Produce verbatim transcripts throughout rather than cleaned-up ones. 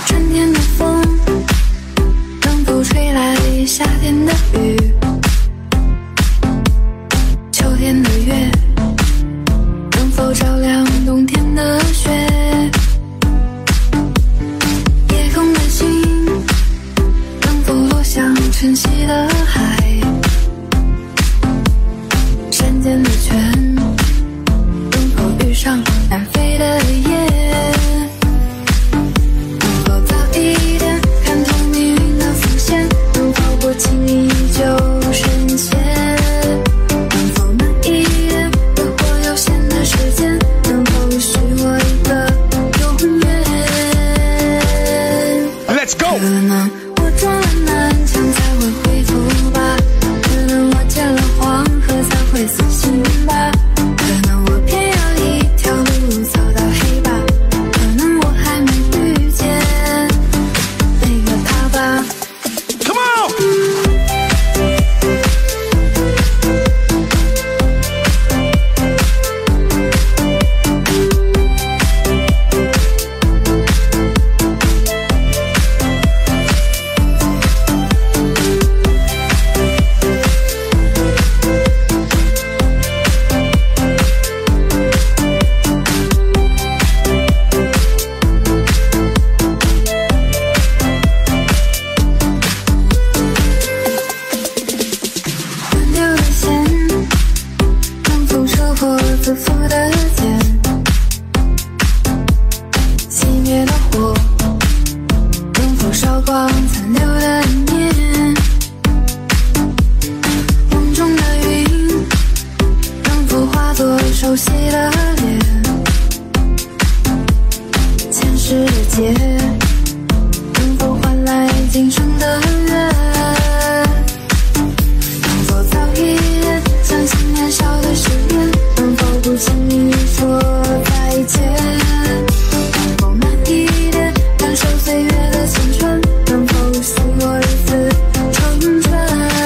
春天的风能否吹来夏天的雨？秋天的月能否照亮冬天的雪？夜空的星能否落向晨曦的海？山间的泉能否遇上南飞的夜？能否早一点看透命运的伏线？能否不轻易就深陷？能否慢一点挥霍有限的时间？能否许我一个永远 Let's go! 可能我撞了南墙才会回头吧，可能我见了黄河才会死心吧，可能我偏要一条路走到黑吧，可能我还没遇见那个他吧。 Come on! 挽留的线能否扯破自负的茧？熄灭的火能否烧光残留的念？梦中的云能否化作熟悉的脸？前世的劫能否换来今生的缘？能否早一点相信年少的誓言？能否不轻易说再见？能否慢一点感受岁月的缱绻？能否许我一次成全？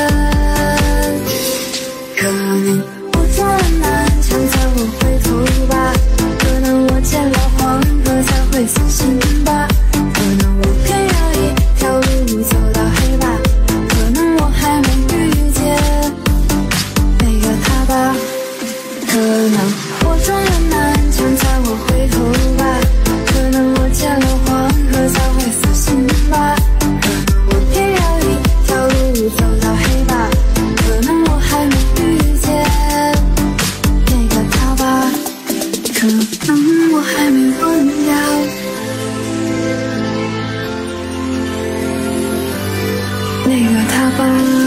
可能我撞了南墙才会回头吧，可能我见了黄河才会死心吧，可能我偏要一条路走到黑吧，可能我还没遇见那个他吧，可能我撞了南墙才会回头吧，可能我见了黄河才会死心吧，可能我偏要一条路走到黑吧，可能我还没遇见那个他吧，可能我还没忘掉那个他吧。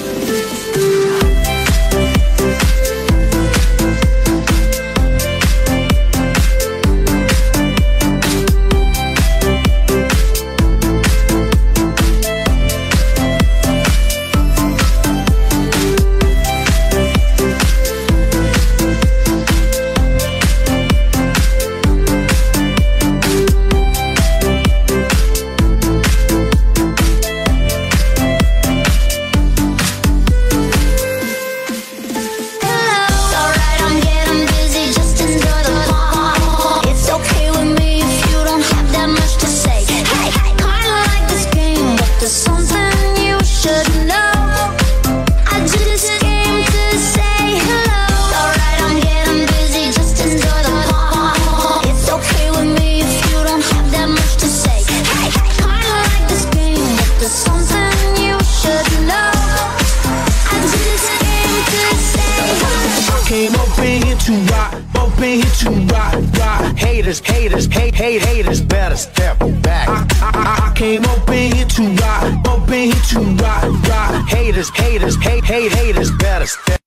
Haters, haters, hate, hate, haters, better step back. I, I, I came up in here to rock, up in here to rock, rock. Haters, haters, hate, hate, haters, better step.